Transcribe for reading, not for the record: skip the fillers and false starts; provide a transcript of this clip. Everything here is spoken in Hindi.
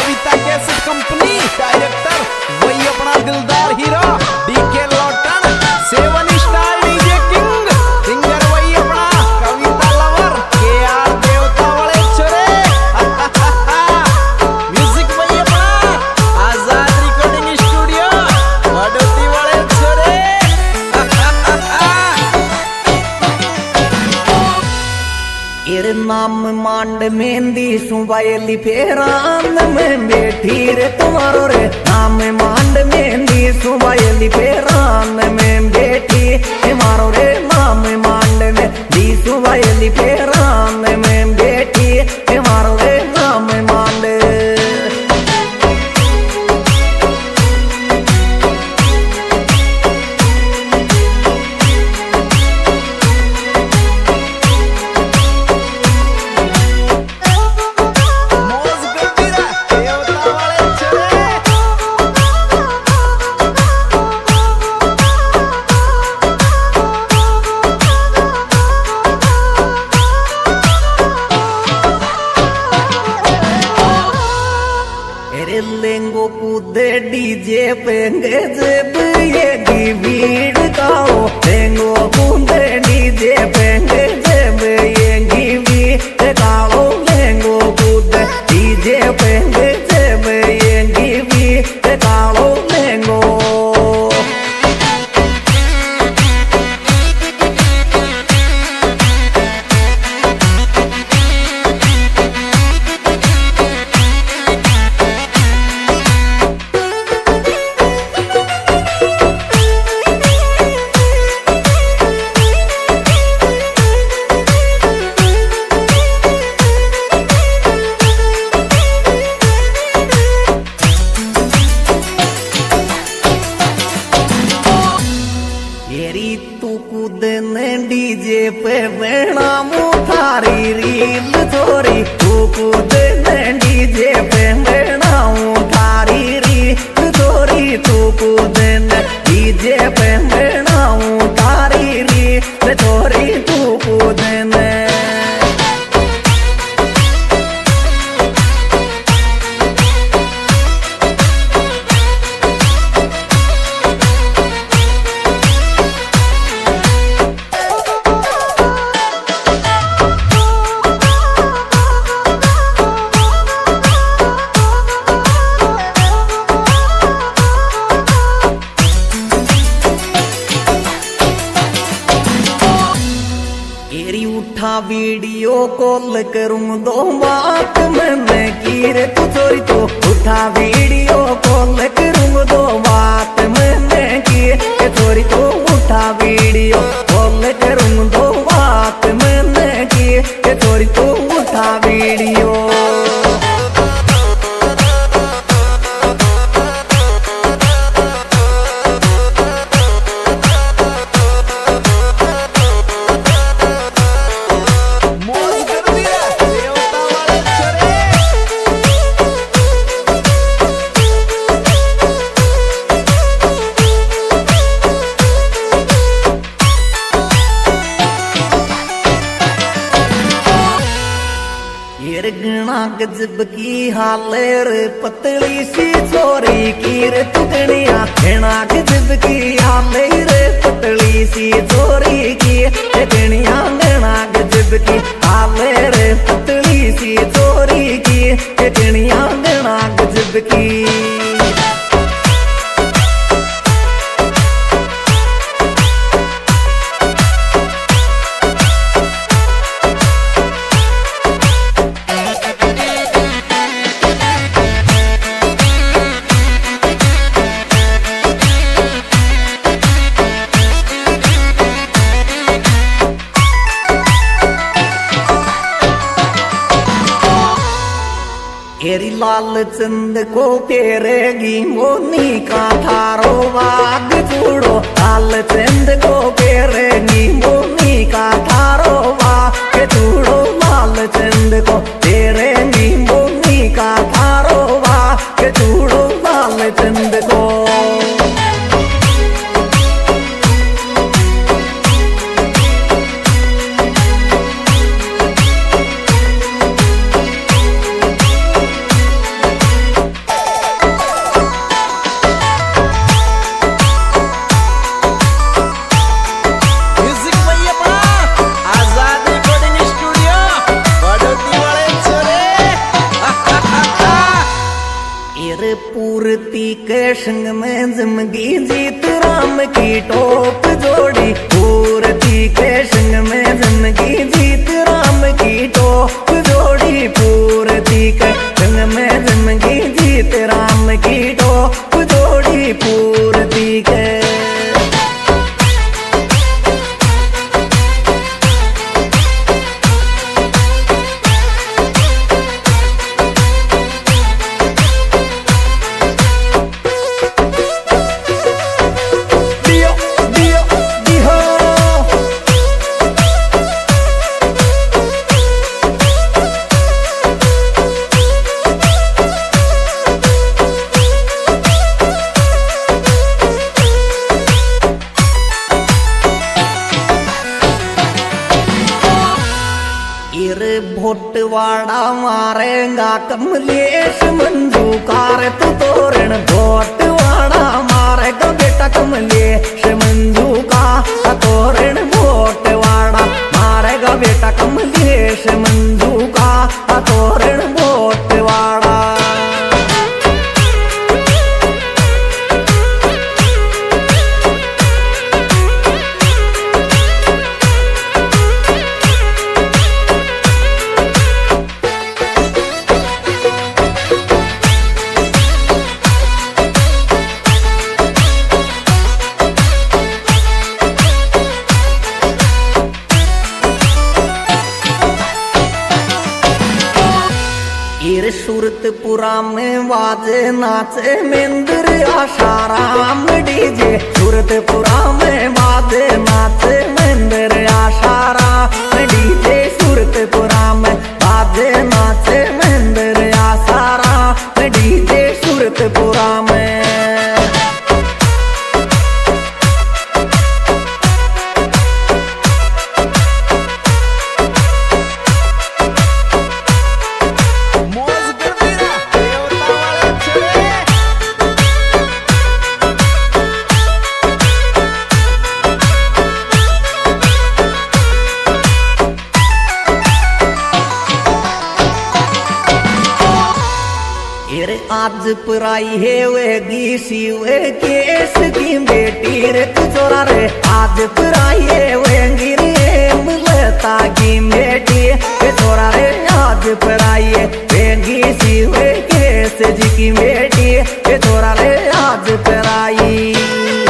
कविता कैसेट कंपनी, डायरेक्टर वही अपना दिलदार हीरो डीके लॉटन, 7 स्टार डीजे किंग, सिंगर वही अपना कविता लवर केआर देवता वाले छोरे। म्यूजिक वही अपना आजाद रिकॉर्डिंग स्टूडियो बड़ोती वाले छोरे। एरे नाम मांड मेहंदी सुबायली फेरान में बैठी रे तुम्हारो रे नाम मांड मेहंदी सुबायली फेरान में बैठी तुम्हारो रे नाम मांड मेहंदी सुबायली फेरान में बैठी तुम्हारो रे नाम मांड। लेंगो कूदे डीजे पेंगे जब ये भीड़ गाओ लेंगो कूदे डीजे पेंगे जब ये भीड़ गाओ लेंगो कूदे डीजे पेंगे जब ये भीड़ गाओ लेंगो। तू कूदने डीजे पे बेड़ा मुठारी रील छोरी तू कूदने डीजे पे बेड़ा मुठारी रील छोरी तू कूदने डीजे पे बेड़ा मुठारी रील छोरी तू कूदने। उठा वीडियो कॉल करूं दो बात मैंने की रे तू चोरी तो उठा वीडियो कॉल करूं दो बात मैंने की चोरी तो उठा वीडियो कॉल करूं दो बात मैंने की चोरी तो उठा वीडियो। गणा गजब की हालेर पतली सी छोरी की रे टुकड़िया गणा गजब की हालेर पतली सी छोरी की टुकड़िया गणा गजब की हालेर पतली सी छोरी की टुकड़िया गणा गजब की। लाल चंद को पेरेगी मोनी का थारो बाग छोड़ो लाल चंद को पेरेगी मोनी का थारो बाग छोड़ो लाल चंद को पेरेगी मोनी का थारो बाग छोड़ो लाल चंद को। पूर्ति के संग में जिंदगी जीत राम की टोप जोड़ी। पूर्ति के संग में जिंदगी जीत राम की टोप जोड़ी। पूर्ति के संग में जिंदगी जीत राम की टोप जोड़ी। पूर्ति के भोटवाड़ा मारेगा कमलेश मंजू कार तू तोरण। भोटवाड़ा मारेगा बेटा कमलेश मंजू का तोरण। भोटवाड़ा मारेगा बेटा कमलेश मंजू का तोरण। भोटवाड़ा सूरतपुरा में बाजे नाचे मेंदर आशाराम डीजे। सूरतपुरा में बाजे नाचे मेंदर आशाराम डीजे। सूरतपुरा में बाजे नाचे मेंदर आशाराम डीजे। सूरतपुरा में आज पराई है वेगी शिवे केस की बेटी रे तू चोरा रे। आज पराई है वेगी रे मलता की बेटी रे चोरा रे। आज पराई है वेगी शिवे केस जी की बेटी रे